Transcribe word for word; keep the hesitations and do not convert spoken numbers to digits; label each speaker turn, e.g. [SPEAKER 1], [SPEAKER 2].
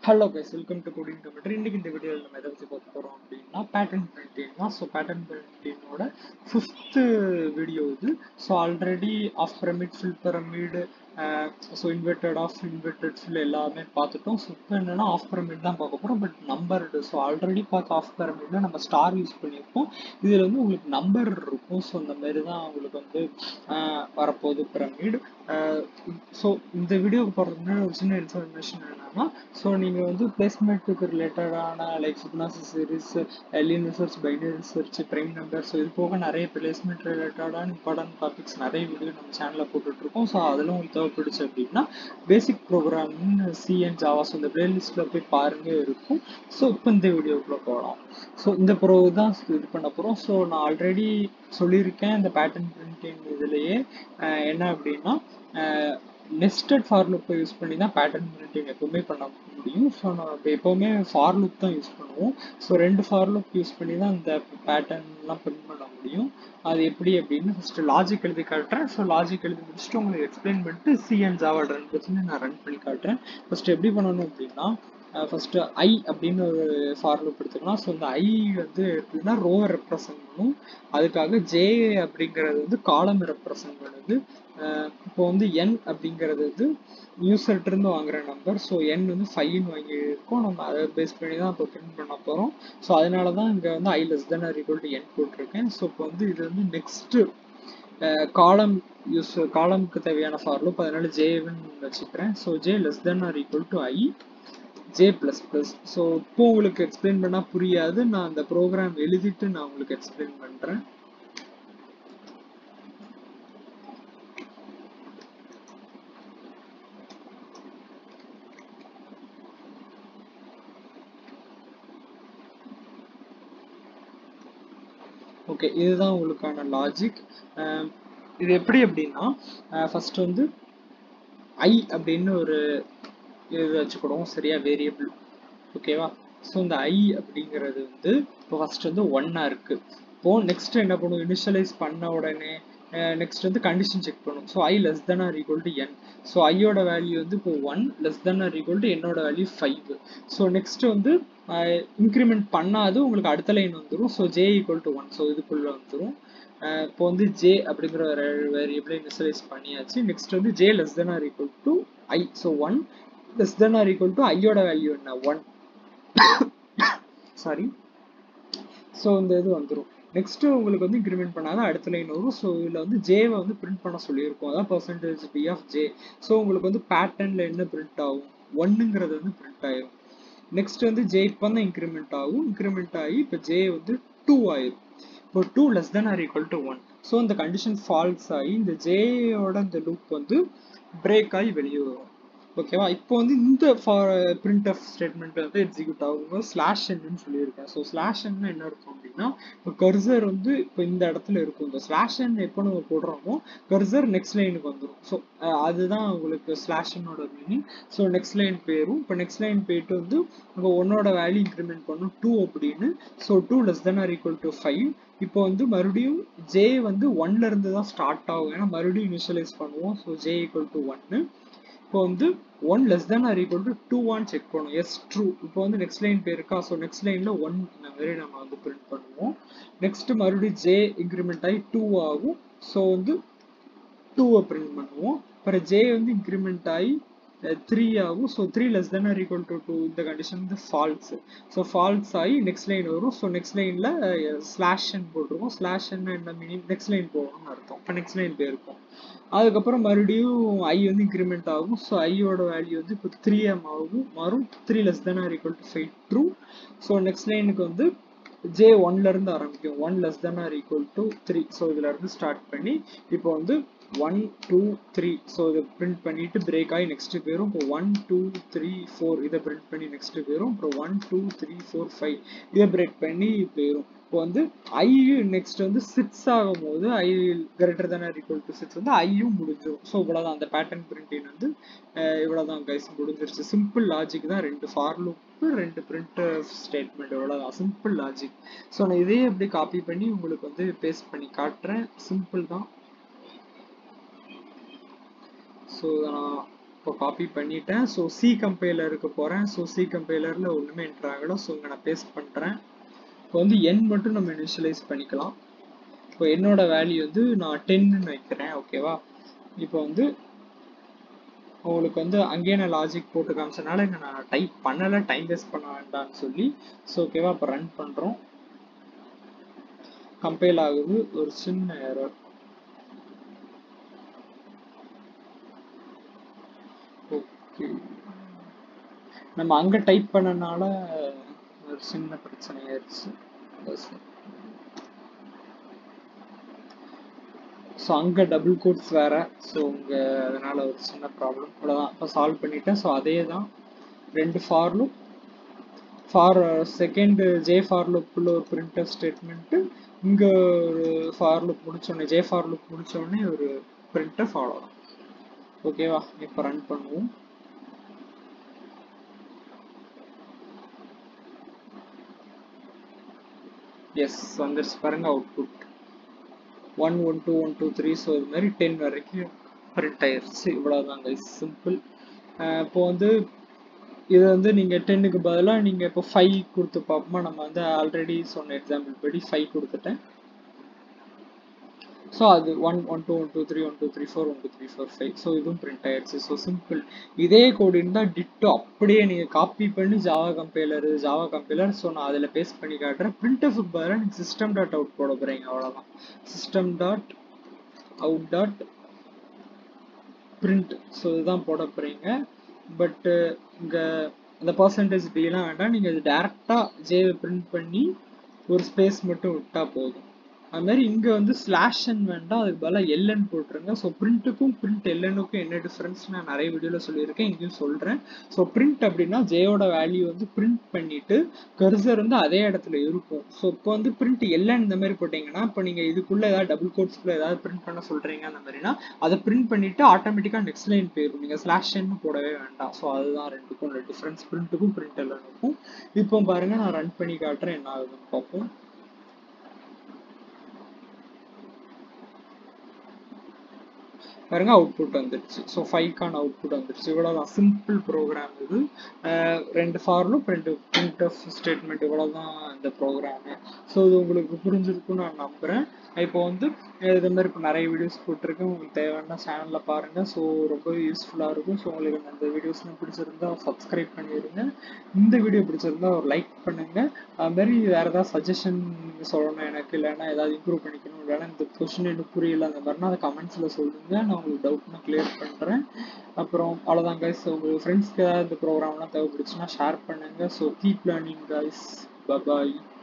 [SPEAKER 1] Hello guys, welcome to Coding Computer. இன்னைக்கு இந்த வீடியோவில் நம்ம எதை பற்றி பார்க்க போகிறோம் அப்படின்னா பேட்டர்ன் பிரிண்டிங் தான். ஸோ பேட்டர்ன் பிரிண்டிங்கோட ஃபிஃப்த்து வீடியோ இது. So already half pyramid, fill pyramid, so inverted half inverted fill எல்லாமே பார்த்துட்டோம். ஸோ இப்போ என்னென்னா ஆஃப் பிரமிட் தான் பார்க்க போகிறோம், பட் நம்பர்டு. ஸோ ஆல்ரெடி பார்த்த ஆஃப் பிரமிட்ல நம்ம ஸ்டார் யூஸ் பண்ணியிருப்போம். இதில் வந்து உங்களுக்கு நம்பர் இருக்கும். ஸோ இந்த மாதிரி தான் உங்களுக்கு வந்து வரப்போகுது பிரமிட். ஸோ இந்த வீடியோவுக்கு போகிறதுக்கு முன்னாடி ஒரு சின்ன இன்ஃபர்மேஷன் என்னன்னா, ஸோ நீங்கள் வந்து பிளேஸ்மெண்ட்டுக்கு ரிலேட்டடான like Fibonacci series, linear research, binary research, prime number, so இது போக நிறைய பிளேஸ்மெண்ட் ரிலேட்டடான இம்பார்ட்டன்ட் டாபிக்ஸ் நிறைய வீடியோ நம்ம சேனலில் போட்டுட்ருக்கோம். ஸோ அதில் உங்களுக்கு தேவைப்படுச்சு அப்படின்னா basic programming C and Java, so இந்த பிளேலிஸ்ட்டில் போய் பாருங்க இருக்கும். ஸோ இப்போ இந்த வீடியோக்குள்ளே போகலாம். ஸோ இந்த ப்ரோ தான் இது பண்ண போகிறோம். ஸோ நான் ஆல்ரெடி சொல்லியிருக்கேன் இந்த பேட்டர்ன் பிரிண்டிங் இதுலேயே என்ன அப்படின்னா நெஸ்டட் ஃபார் லூப்பை யூஸ் பண்ணி தான் பேட்டர்ன் பிரிண்டிங் எப்பவுமே பண்ண முடியும். ஸோ நம்ம எப்போவுமே ஃபார் லூப் தான் யூஸ் பண்ணுவோம். ஸோ ரெண்டு ஃபார் லூப் யூஸ் பண்ணி தான் இந்த பேட்டர்ன்லாம் பிரிண்ட் பண்ண முடியும். அது எப்படி அப்படின்னு ஃபஸ்ட்டு லாஜிக் எழுதி காட்டுறேன். ஸோ லாஜிக் எழுதி முடிச்சுட்டு உங்களுக்கு எக்ஸ்பிளைன் பண்ணிட்டு சி அண்ட் ஜாவா ரன் பண்ணி நான் ரன் பண்ணி காட்டுறேன். ஃபஸ்ட்டு எப்படி பண்ணணும் அப்படின்னா, ஃபஸ்ட்டு ஐ அப்படின்னு ஒரு ஃபார் லூப் எடுத்துக்கலாம். ஸோ இந்த ஐ வந்து எப்படின்னா ரோவை ரெப்ரசன்ட் பண்ணும். அதுக்காக ஜே அப்படிங்கிறது வந்து காலம் ரெப்ரசன்ட் பண்ணுது. இப்போ வந்து என் அப்படிங்கிறது வந்து யூசர்கிட்ட இருந்து வாங்குற நம்பர். ஸோ என் வந்து ஃபைவ்னு வாங்கியிருக்கோம். நம்ம அதை பேஸ் பண்ணி தான் இப்போ பிரிண்ட் பண்ண போகிறோம். ஸோ அதனால தான் இங்கே வந்து I less than or equal to N போட்டிருக்கேன். ஸோ இப்போ வந்து இது வந்து நெக்ஸ்ட்டு காலம் யூஸ் காலமுக்கு தேவையான ஃபார் லூப், அதனால ஜேன்னு வச்சுக்கிறேன். So J less than or equal to I J plus plus. So இப்போ உங்களுக்கு எக்ஸ்பிளைன் பண்ணால் புரியாது, நான் அந்த ப்ரோக்ராம் எழுதிட்டு நான் உங்களுக்கு எக்ஸ்பிளைன் பண்ணுறேன். ஓகே, இதுதான் உங்களுக்கான லாஜிக். இது எப்படி அப்படின்னா, ஃபர்ஸ்ட் வந்து ஐ அப்படின்னு ஒரு இது வச்சுக்கிடுவோம், சரியா, வேரியபிள். ஓகேவா? ஸோ இந்த ஐ அப்படிங்கிறது வந்து இப்போ ஃபர்ஸ்ட் வந்து ஒன்னா இருக்கு. இப்போ நெக்ஸ்ட் என்ன பண்ணும், இனிஷியலைஸ் பண்ண உடனே நெக்ஸ்ட் வந்து கண்டிஷன் செக் பண்ணும். So I less than or equal to N. So ஐயோட வேல்யூ வந்து இப்போ one, less than or equal to என்னோட வேல்யூ ஃபைவ். ஸோ நெக்ஸ்ட் வந்து இன்க்ரிமெண்ட் பண்ணாது உங்களுக்கு அடுத்த லைன் வந்துடும். So J equal to one. So இதுக்குள்ள வந்துடும். இப்போ வந்து ஜே அப்படிங்கிற ஒரு வேரியபிளை இனிஷியலைஸ் பண்ணியாச்சு. நெக்ஸ்ட் வந்து J less than or equal to I. So one less than or equal to ஐயோட வேல்யூ என்ன, ஒன். சாரி. ஸோ இந்த இது வந்துடும். நெக்ஸ்ட் உங்களுக்கு வந்து இன்க்ரிமெண்ட் பண்ணாத அடுத்த லைன் வரும். ஸோ இதில் வந்து ஜேவை வந்து பிரிண்ட் பண்ண சொல்லியிருக்கோம், அதான் percentage P of J. So உங்களுக்கு வந்து பேட்டர்னில் என்ன பிரிண்ட் ஆகும், ஒன்னுங்கிறது வந்து பிரிண்ட் ஆயிரும். நெக்ஸ்ட் வந்து ஜே இப்போ தான் இன்க்ரிமெண்ட் ஆகும். இன்க்ரிமெண்ட் ஆகி இப்போ ஜே வந்து டூ ஆயிரும். இப்போ two less than or equal to one. So இந்த கண்டிஷன் ஃபால்ஸ் ஆகி இந்த ஜேயோட இந்த லூப் வந்து பிரேக் ஆகி வெளியே வரும். ஓகேவா? இப்போ வந்து இந்த பிரிண்ட் ஆஃப் ஸ்டேட்மெண்ட் வந்து எக்ஸிக்யூட் ஆகும் ஸ்லாஷ் என்னன்னு சொல்லியிருக்கேன். ஸோ ஸ்லாஷ் என்ன என்ன இருக்கும் அப்படின்னா, இப்போ கர்சர் வந்து இப்போ இந்த இடத்துல இருக்கும். இந்த ஸ்லாஷ் என் எப்போ நம்ம போடுறோமோ கர்சர் நெக்ஸ்ட் லைனுக்கு வந்துடும். ஸோ அதுதான் உங்களுக்கு ஸ்லாஷ் என்னோட மீனிங். ஸோ நெக்ஸ்ட் லைன் போயிடும். இப்போ நெக்ஸ்ட் லைன் போயிட்டு வந்து உங்கள் ஒன்னோட வேல்யூ இன்க்ரிமெண்ட் பண்ணும் டூ அப்படின்னு. So two less than or equal to five. இப்போ வந்து மறுபடியும் ஜே வந்து ஒன்ல இருந்து தான் ஸ்டார்ட் ஆகும், ஏன்னா மறுபடியும் இனிஷியலைஸ் பண்ணுவோம். ஸோ ஜே ஈக்குவல் டு ஒன்னு. இப்போ வந்து one less than or equal to two ஆன் செக் பண்ணுவோம். Yes true. இப்போ வந்து நெக்ஸ்ட் லைன் போயிருக்கா. ஸோ நெக்ஸ்ட் லைன்ல ஒன் இந்த மாதிரி நம்ம வந்து பிரிண்ட் பண்ணுவோம். நெக்ஸ்ட் மறுபடியும் ஜே இன்க்ரிமெண்ட் ஆகி டூ ஆகும். ஸோ வந்து டூவை பிரிண்ட் பண்ணுவோம். அப்புறம் ஜே வந்து இன்க்ரிமெண்ட் ஆகி த்ரீ ஆகும். So three less than or equal to two. இந்த கண்டிஷன் வந்து ஃபால்ஸ். ஸோ ஃபால்ஸ் ஆகி நெக்ஸ்ட் லைன் வரும். ஸோ நெக்ஸ்ட் லைன்ல ஸ்லாஷ் என் போட்டிருக்கோம். ஸ்லாஷ் என்ன என்ன மீனிங், நெக்ஸ்ட் லைன் போகணும்னு அர்த்தம். இப்போ நெக்ஸ்ட் லைன் போயிருக்கும். அதுக்கப்புறம் மறுபடியும் ஐ வந்து இன்க்ரிமெண்ட் ஆகும். ஸோ ஐயோட வேல்யூ வந்து இப்போ த்ரீ எம் ஆகும் மாறும். Three less than or equal to five true. So next லைனுக்கு வந்து ஜே ஒன்ல இருந்து ஆரம்பிக்கும். One less than or equal to three. So இதுல இருந்து ஸ்டார்ட் பண்ணி இப்போ வந்து ஒன் டூ த்ரீ. ஸோ இதை பிரிண்ட் பண்ணிட்டு பிரேக் ஆகி நெக்ஸ்ட் போயிடும். இப்போ ஒன் டூ த்ரீ ஃபோர் இதை பிரிண்ட் பண்ணி நெக்ஸ்ட் போயிடும். அப்புறம் one two three four five இதை பிரேக் பண்ணி போயிடும். இப்போ வந்து ஐ நெக்ஸ்ட் வந்து சிக்ஸ் ஆகும் போது I greater than or equal to six வந்து ஐயும் முடிஞ்சிடும். ஸோ இவ்வளோதான் அந்த பேட்டர்ன் பிரிண்டிங் வந்து இவ்வளோதான் கைஸ், முடிஞ்சிருச்சு. சிம்பிள் லாஜிக் தான். ரெண்டு ஃபார் லூப், ரெண்டு பிரிண்ட் ஸ்டேட்மெண்ட், இவ்வளோதான் சிம்பிள் லாஜிக். ஸோ நான் இதையே எப்படி காப்பி பண்ணி உங்களுக்கு வந்து பேஸ்ட் பண்ணி காட்டுறேன். சிம்பிள் தான். ஸோ நான் இப்போ காப்பி பண்ணிட்டேன். ஸோ சி கம்பைலருக்கு போகிறேன். ஸோ சி கம்பைலரில் ஒன்றுமே என்ட்ரு ஆகலை. ஸோ இங்கே நான் பேஸ்ட் பண்ணுறேன். இப்போ வந்து என் மட்டும் நம்ம இனிஷியலைஸ் பண்ணிக்கலாம். இப்போ என்னோட வேல்யூ வந்து நான் டென்னு வைக்கிறேன். ஓகேவா? இப்போ வந்து உங்களுக்கு வந்து அங்கேயே நான் லாஜிக் போட்டு காமிச்சனால இங்கே நான் டைப் பண்ணலை, டைம் வேஸ்ட் பண்ண வேண்டாம்னு சொல்லி. ஸோ ஓகேவா? இப்போ ரன் பண்ணுறோம். கம்பைல் ஆகுது. ஒரு சின்ன எரர். ஓகே, நம்ம அங்கே டைப் பண்ணனால ஒரு சின்ன பிரச்சனை ஆயிடுச்சு. ஸோ அங்கே டபுள் கோட்ஸ் வேறு. ஸோ இங்கே அதனால் ஒரு சின்ன ப்ராப்ளம். அவ்வளோதான். இப்போ சால்வ் பண்ணிட்டேன். ஸோ அதே தான் ரெண்டு for loop, for second J for லூப்புள்ள ஒரு பிரிண்டர் ஸ்டேட்மெண்ட்டு, இங்கே ஒரு ஃபார் லூப் முடிச்சோடனே ஜே ஃபார் லூப் முடிச்சோடனே ஒரு பிரிண்டர் ஃபாலோ தான். ஓகேவா? இப்போ ரன் பண்ணுவோம். எஸ், வந்துருச்சு பாருங்க output. One one two one two three so இது மாதிரி டென் வரைக்கும் பிரிண்ட் ஆயிடுச்சு. இவ்வளோதாங்க, சிம்பிள். இப்போ வந்து இது வந்து நீங்கள் டென்னுக்கு பதிலாக நீங்கள் இப்போ ஃபைவ் கொடுத்து பார்ப்போமா. நம்ம வந்து ஆல்ரெடி சொன்ன எக்ஸாம்பிள் படி ஃபைவ் கொடுத்துட்டேன். ஸோ அது one one two one two three one two three four one two three four five so இதுவும் பிரிண்ட் ஆயிடுச்சு. So simple. இதே கோடு இருந்தால் டிட்டோ அப்படியே நீங்கள் காப்பி பண்ணி Java compiler Java compiler so நான் அதில் பேஸ்ட் பண்ணி காட்டுறேன். பிரிண்ட்எஃப்க்கு பதிலாக நீங்கள் சிஸ்டம் டாட் அவுட் போட போகிறீங்க. அவ்வளோதான். System dot out dot print so இதுதான் போட போகிறீங்க. பட்டு இங்கே இந்த பர்சன்டேஜ் டிலாம் வேண்டாம். நீங்கள் இது டேரெக்டாக ஜேவை பிரிண்ட் பண்ணி ஒரு ஸ்பேஸ் மட்டும் விட்டால் போதும். அது மாதிரி இங்கே வந்து ஸ்லாஷ் என் வேண்டாம், அதுக்கு பதிலாக எல்என் போட்டுருங்க. ஸோ பிரிண்ட்டுக்கும் பிரிண்ட் எல்எனுக்கும் என்ன டிஃப்ரென்ஸ் நான் நிறைய வீடியோவில் சொல்லியிருக்கேன், இங்கேயும் சொல்கிறேன். ஸோ பிரிண்ட் அப்படின்னா ஜேயோட வேல்யூ வந்து பிரிண்ட் பண்ணிவிட்டு கர்சர் வந்து அதே இடத்துல இருக்கும். ஸோ இப்போ வந்து பிரிண்ட் எல்என் இந்த மாதிரி போட்டிங்கன்னா இப்போ நீங்கள் இதுக்குள்ளே ஏதாவது டபுள் கோட்ஸ்க்குள்ளே ஏதாவது பிரிண்ட் பண்ண சொல்கிறீங்க அந்த மாதிரினா அதை பிரிண்ட் பண்ணிவிட்டு ஆட்டோமேட்டிக்காக நெக்ஸ்ட் லைன் போயிடும். நீங்கள் ஸ்லாஷ் என்னு போடவே வேண்டாம். ஸோ அதுதான் ரெண்டுக்கும் உள்ள டிஃப்ரென்ஸ், பிரிண்ட்டுக்கும் பிரிண்ட் எல்எனுக்கும். இப்போ பாருங்கள், நான் ரன் பண்ணி காட்டுறேன் என்ன ஆகுதுன்னு பார்ப்போம். பாருங்க அவுட்புட் வந்துடுச்சு. ஸோ ஃபைவ்க்கான அவுட்புட் வந்துடுச்சு. இவ்வளோதான், சிம்பிள் ப்ரோக்ராம் இது. ரெண்டு ஃபார்லும் ரெண்டு பிரிண்ட் ஆஃப் ஸ்டேட்மெண்ட், இவ்வளோதான் இந்த ப்ரோக்ராமு. ஸோ இது உங்களுக்கு புரிஞ்சிருக்குன்னு நான் நம்புகிறேன். இப்போ வந்து இது மாதிரி இப்போ நிறைய வீடியோஸ் போட்டிருக்கேன். உங்களுக்கு தேவையான சேனலில் பாருங்கள். ஸோ ரொம்ப யூஸ்ஃபுல்லாக இருக்கும். ஸோ உங்களுக்கு அந்த வீடியோஸ்லாம் பிடிச்சிருந்தா சப்ஸ்கிரைப் பண்ணிடுங்க. இந்த வீடியோ பிடிச்சிருந்தா ஒரு லைக் பண்ணுங்கள். அதுமாரி வேறு ஏதாவது சஜஷன் சொல்லணும் எனக்கு, இல்லைன்னா ஏதாவது இம்ப்ரூவ் பண்ணிக்கணும், இல்லைன்னா இந்த கொஸ்டின் எனக்கு புரியல அந்த மாதிரினா அதை கமெண்ட்ஸில் சொல்லுங்கள். நான் உங்களுக்கு டவுட்னா கிளியர் பண்ணுறேன். அப்புறம் அவ்வளோதான் கைஸ். உங்கள் ஃப்ரெண்ட்ஸ்க்கு ஏதாவது இந்த ப்ரோக்ராம்லாம் தேவைப்படுச்சுன்னா ஷேர் பண்ணுங்கள். So keep learning guys. Bye பாய்.